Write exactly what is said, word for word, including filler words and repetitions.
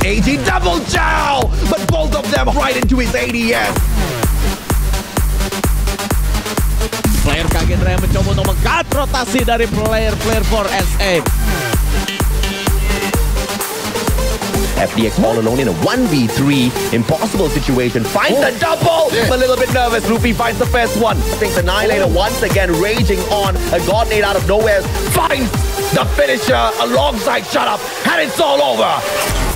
A G double chow, but both of them right into his A D S. Player Kagendra yang mencoba untuk meng-cut rotasi dari player-player for S A. F D X all alone in a one v three. Impossible situation. Finds the double. A little bit nervous. Luffy finds the first one. I think the Annihilator once again raging on. A God Nade out of nowhere finds the finisher alongside Shut Up. And it's all over.